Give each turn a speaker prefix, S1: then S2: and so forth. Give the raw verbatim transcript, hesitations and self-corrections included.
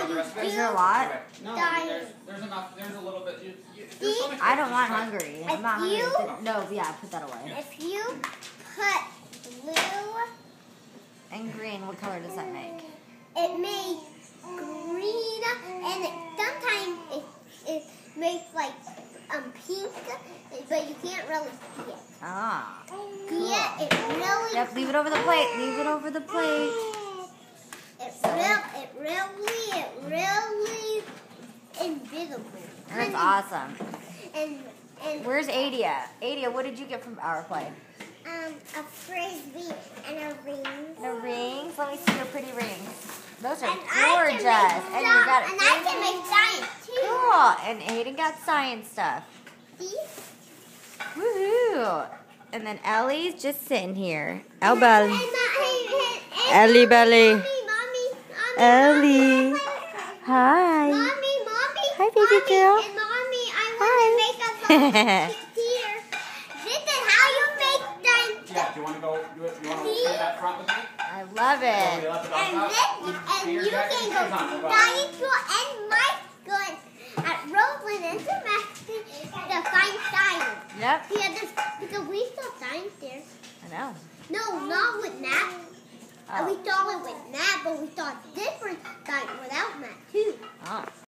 S1: Is there a lot?
S2: No, there's, there's enough. There's a little bit. You, you, there's so much
S1: I don't want hungry. I'm not hungry.
S3: you-
S1: No, yeah, put that away.
S3: If you put blue,
S1: And green, what color does that make?
S3: it makes green, and it, sometimes it, it makes like um pink, but you can't really see it.
S1: Ah.
S3: Yeah, it really.
S1: Yep, leave it over the plate. Leave it over the plate.
S3: It real, it really, it really invisible.
S1: That's
S3: and,
S1: awesome.
S3: And and
S1: Where's Adia? Adia, what did you get from our play?
S3: um a frisbee and a ring.
S1: The rings? Let me see your pretty rings. Those are
S3: And I
S1: gorgeous.
S3: can make
S1: And you got
S3: and I can make science too.
S1: Cool. And Aiden got science stuff.
S3: See?
S1: Woohoo. And then Ellie's just sitting here.
S3: And
S1: Elbel.
S3: my- and- and-
S1: Ellie Belly.
S3: Mommy, mommy, mommy,
S1: Ellie.
S3: mommy,
S1: Hi.
S3: mommy, mommy,
S1: Hi, baby
S3: mommy,
S1: girl.
S3: And mommy, I
S1: Hi.
S3: want to make a little theater. This is how you make dinosaurs.
S2: Yeah. Do you want to go? You, you want to try that front with me?
S1: I love
S2: Oh,
S1: it.
S2: you left it on
S3: And
S2: top?
S3: this, and
S2: Here,
S3: you
S2: Jack,
S3: can
S2: shoes
S3: go
S2: on. Go.
S3: dinosaur and Michael at Roseland Intermaxing to find science.
S1: Yep.
S3: Yeah, this, because we saw science there.
S1: I know.
S3: No, not with Matt.
S1: Oh.
S3: We saw it with Matt, but we saw different science without Matt too.
S1: Oh.